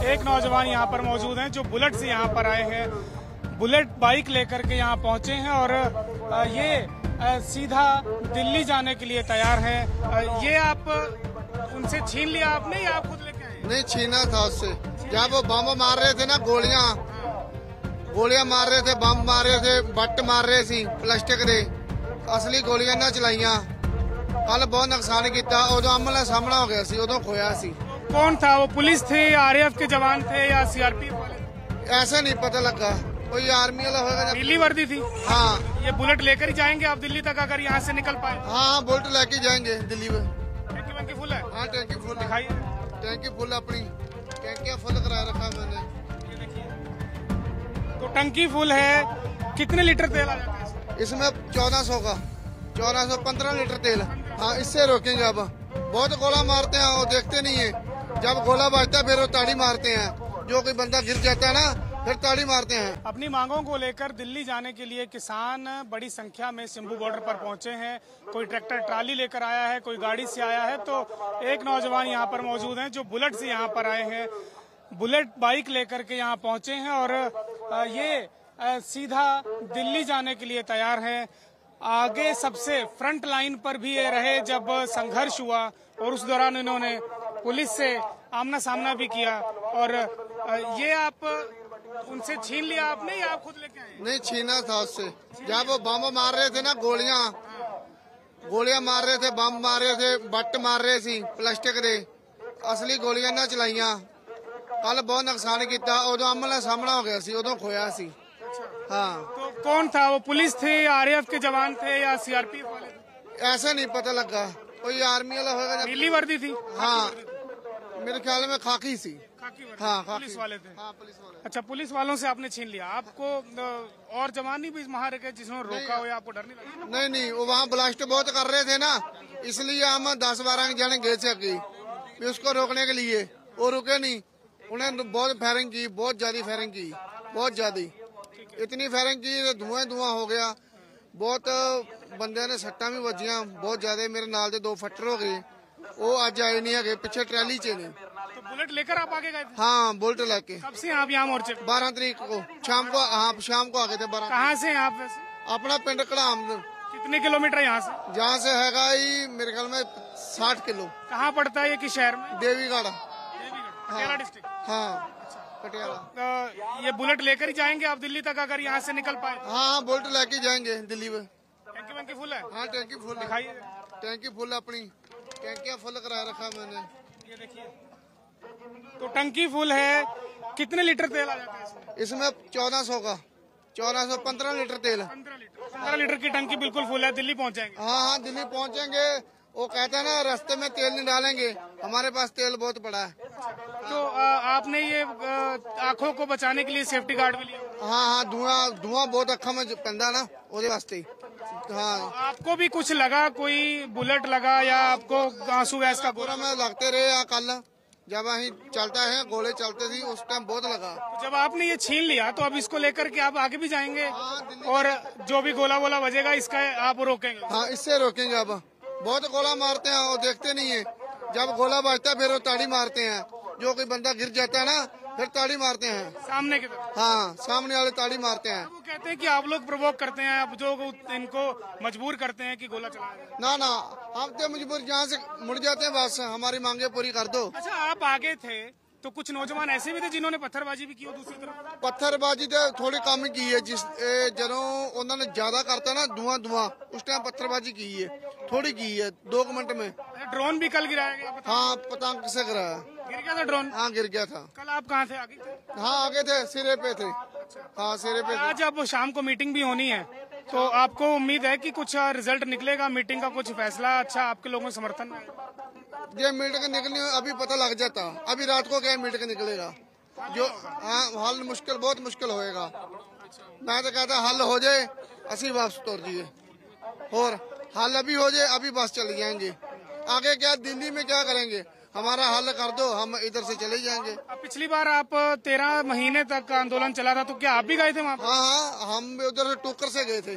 एक नौजवान यहाँ पर मौजूद हैं जो बुलेट से यहाँ पर आए हैं, बुलेट बाइक लेकर के यहाँ पहुंचे हैं और ये सीधा दिल्ली जाने के लिए तैयार हैं। ये आप उनसे छीन लिया आपने या आप खुद लेके आए? नहीं, छीना था उससे। जब वो बम मार रहे थे ना, गोलियां मार रहे थे, बम मार रहे थे, बट मार रहे सी प्लास्टिक दे, असली गोलियां ना चलाइया। कल बहुत नुकसान किया, उदो आमने सामना हो गया सी, उदो खोया सी। कौन था वो? पुलिस थे, आरएएफ के जवान थे या सीआरपीएफ वाले? ऐसा नहीं पता लगा, कोई आर्मी वाला होगा। नीली वर्दी थी। हाँ। ये बुलेट लेकर ही जाएंगे आप दिल्ली तक अगर यहाँ से निकल पाए? हाँ, बुलेट लेके जाएंगे दिल्ली में। टैंकी वैंकी फुल है? हाँ, टैंकी फुल दिखाइए। टैंकी फुल, अपनी टैंकियाँ फुल करा रखा मैंने। तो टंकी फुल है, कितने लीटर तेल आ जाता है इसमें? 1400 का, 1415 लीटर तेल। हाँ, इससे रोकेंगे। अब बहुत गोला मारते हैं, वो देखते नहीं है। जब गोला बजता है फिर वो ताड़ी मारते हैं, जो कोई बंदा गिर जाता है ना फिर ताड़ी मारते हैं। अपनी मांगों को लेकर दिल्ली जाने के लिए किसान बड़ी संख्या में सिंबू बॉर्डर पर पहुंचे हैं। कोई ट्रैक्टर ट्राली लेकर आया है, कोई गाड़ी से आया है। तो एक नौजवान यहाँ पर मौजूद हैं जो बुलेट से यहाँ पर आए हैं, बुलेट बाइक लेकर के यहाँ पहुंचे हैं और ये सीधा दिल्ली जाने के लिए तैयार हैं। आगे सबसे फ्रंट लाइन पर भी ये रहे जब संघर्ष हुआ और उस दौरान इन्होंने पुलिस से आमना सामना भी किया। और ये आप उनसे छीन लिया आपने या आप खुद लेके आए? नहीं, छीना था उससे। जब वो बम मार रहे थे ना, गोलियां मार रहे थे, बम मार रहे थे, बट मार रहे सी प्लास्टिक दे, असली गोलियां ना चलाइया। कल बहुत नुकसान किया, उदो आमने सामना हो गया सी, उदो खोया सी। हाँ। तो कौन था वो? पुलिस थे, आरएएफ के जवान थे या सीआरपीएफ वाले? ऐसा नहीं पता लगा, कोई आर्मी वाला होगा। नीली वर्दी थी। हाँ, मेरे ख्याल में खाकी सी। हाँ, पुलिस वाले थे। हाँ, पुलिस वाले। अच्छा, पुलिस वालों से आपने छीन लिया। आपको और जवान भी वहाँ रखे जिन्होंने रोका हो या आपको डर नहीं लगा? नहीं, वो वहाँ ब्लास्ट बहुत कर रहे थे ना, इसलिए हम 10-12 जने गए थे उसको रोकने के लिए। वो रुके नहीं, उन्हें बहुत फायरिंग की, बहुत ज्यादा फायरिंग की, बहुत ज्यादा। इतनी फायरिंग की धुआं हो गया। बहुत बंदे ने सट्टा भी बजिया बहुत ज्यादा। मेरे नाल दे 2 फट्टर हो गए, वो अज आए नहीं है, पीछे ट्रैली च ने। तो बुलेट लेकर आप आगे गए थे? हाँ, बुलेट लेके। कब से आप यहाँ मोर्चे? 12 तारीख को शाम को। हाँ, शाम को आ गए थे 12। कहाँ से आप वैसे? अपना पिंड कड़ाम। कितने किलोमीटर यहाँ से? जहाँ से हैगा ही मेरे ख्याल में 60 किलो। कहाँ पड़ता है ये किस शहर में? देवीगढ़, पटियाला डिस्ट्रिक्ट। हाँ, पटियाला। ये बुलेट लेकर ही जाएंगे आप दिल्ली तक अगर यहाँ से निकल पाए? हाँ, बुलेट लेके जाएंगे दिल्ली में। टैंकी वैंकी फुल है? हाँ, टैंकी फुल दिखाइए। टैंकी फुल, अपनी टैंकियाँ फुल करा रखा मैंने। ये देखिए, तो टंकी फुल है, कितने लीटर तेल आ जाता है इसमें? 1400 का, 1415 लीटर तेल। 15 लीटर की टंकी बिल्कुल फुल है। दिल्ली पहुँच जाएंगे? हाँ, दिल्ली पहुँचेंगे। वो कहते हैं ना, रास्ते में तेल नहीं डालेंगे, हमारे पास तेल बहुत पड़ा है। तो आपने ये आंखों को बचाने के लिए सेफ्टी गार्ड भी लिया? हाँ, धुआं बहुत अखा में पैंदा ना, वो वास्ते। हाँ। आपको भी कुछ लगा? कोई बुलेट लगा या आपको आंसू गैस का पूरा में लगते रहे। कल जब अही चलता है, गोले चलते थी, उस टाइम बहुत लगा। तो जब आपने ये छीन लिया तो अब इसको लेकर के आप आगे भी जाएंगे? हाँ, और जो भी गोला बजेगा इसका आप रोकेंगे? हाँ, इससे रोकेंगे। अब बहुत गोला मारते हैं, वो देखते नहीं है। जब गोला बजता है फिर वो ताड़ी मारते हैं, जो कोई बंदा गिर जाता है ना फिर ताड़ी मारते हैं सामने की तरफ। हाँ, सामने वाले ताड़ी मारते हैं। वो कहते हैं कि आप लोग प्रोवोक करते हैं, अब जो इनको मजबूर करते हैं कि गोला चलाएं। ना, हम तो मजबूर जहाँ से मुड़ जाते हैं, बस हमारी मांगे पूरी कर दो। अच्छा, आप आगे थे तो कुछ नौजवान ऐसे भी थे जिन्होंने पत्थरबाजी भी की हो दूसरी तरफ? पत्थरबाजी तो थोड़ी कम की है। ਜਦੋਂ ਉਹਨਾਂ ने ज्यादा करता ना धुआं, उस टाइम पत्थरबाजी की है, थोड़ी की है 2 मिनट में। ड्रोन भी कल गिराया गया? हाँ, पतंग से गिराया। गिर गया था ड्रोन? हाँ, गिर गया था। कल आप कहाँ थे? आगे थे? हाँ, आगे थे, सिरे पे थे। हाँ, सिरे पे थे। आज अब शाम को मीटिंग भी होनी है, तो आपको उम्मीद है कि कुछ रिजल्ट निकलेगा मीटिंग का, कुछ फैसला अच्छा आपके लोगों के समर्थन में? ये मीटिंग निकलनी अभी पता लग जाता, अभी रात को क्या मीटिंग निकलेगा जो। हाँ, हल मुश्किल, बहुत मुश्किल होएगा। मैं तो कहता हल हो जाए, असी वापस तोड़ दिए, और हल अभी हो जाए, अभी बस चले जाएंगे। आगे क्या दिल्ली में क्या करेंगे? हमारा हल कर दो, हम इधर से चले जाएंगे। पिछली बार आप 13 महीने तक आंदोलन चला था, तो क्या आप भी गए थे वहाँ? हाँ, हम उधर से टोकर से गए थे।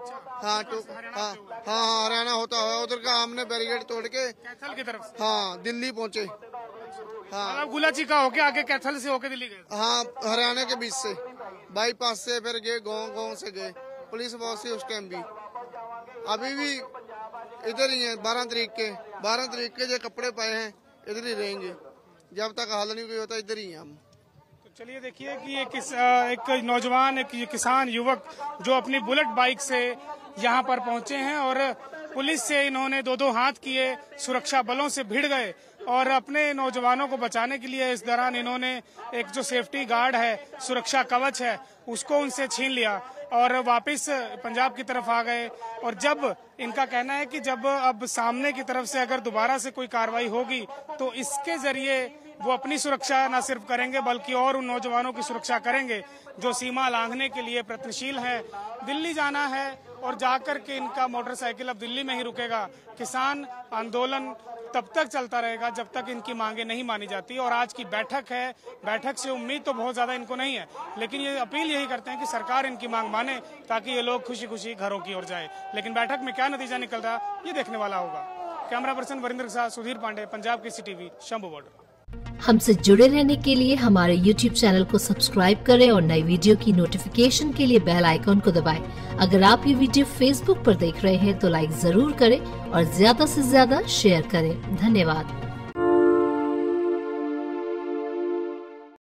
हाँ हाँ हरियाणा होता है उधर का। हमने बैरिकेड तोड़ के कैथल की तरफ से? हाँ दिल्ली पहुँचे। हाँ मतलब गुलाची का होके आगे कैथल से होके दिल्ली गए? हाँ हरियाणा के बीच से बाईपास से फिर गए, गाँव से गए। पुलिस बहुत सी उस टाइम भी, अभी भी इधर ही है। 12 तारीख के जो कपड़े पाए हैं इधर ही रहेंगे जब तक हल नहीं कोई होता, इधर ही हैं हम। तो चलिए देखिए कि एक नौजवान, एक किसान युवक जो अपनी बुलेट बाइक से यहाँ पर पहुंचे हैं और पुलिस से इन्होंने दो हाथ किए, सुरक्षा बलों से भिड़ गए और अपने नौजवानों को बचाने के लिए इस दौरान इन्होंने एक जो सेफ्टी गार्ड है, सुरक्षा कवच है, उसको उनसे छीन लिया और वापस पंजाब की तरफ आ गए। और जब इनका कहना है कि जब अब सामने की तरफ से अगर दोबारा से कोई कार्रवाई होगी तो इसके जरिए वो अपनी सुरक्षा न सिर्फ करेंगे बल्कि और उन नौजवानों की सुरक्षा करेंगे जो सीमा लांघने के लिए प्रयत्नशील हैं। दिल्ली जाना है और जाकर के इनका मोटरसाइकिल अब दिल्ली में ही रुकेगा। किसान आंदोलन तब तक चलता रहेगा जब तक इनकी मांगे नहीं मानी जाती। और आज की बैठक है, बैठक से उम्मीद तो बहुत ज्यादा इनको नहीं है, लेकिन ये अपील यही करते हैं कि सरकार इनकी मांग माने ताकि ये लोग खुशी खुशी घरों की ओर जाए। लेकिन बैठक में क्या नतीजा निकल रहा ये देखने वाला होगा। कैमरा पर्सन वरिंदर के साथ सुधीर पांडे, पंजाब केसरी टीवी, शंभू बॉर्डर। हमसे जुड़े रहने के लिए हमारे YouTube चैनल को सब्सक्राइब करें और नई वीडियो की नोटिफिकेशन के लिए बेल आइकॉन को दबाएं। अगर आप ये वीडियो Facebook पर देख रहे हैं तो लाइक जरूर करें और ज्यादा से ज्यादा शेयर करें। धन्यवाद।